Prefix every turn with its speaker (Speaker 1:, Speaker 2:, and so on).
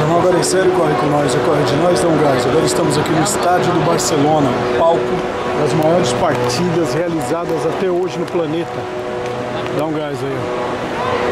Speaker 1: irmão, agora é sério, corre com nós, corre de nós, dá um gás. Agora estamos aqui no estádio do Barcelona, palco das maiores partidas realizadas até hoje no planeta. Dá um gás aí, ó.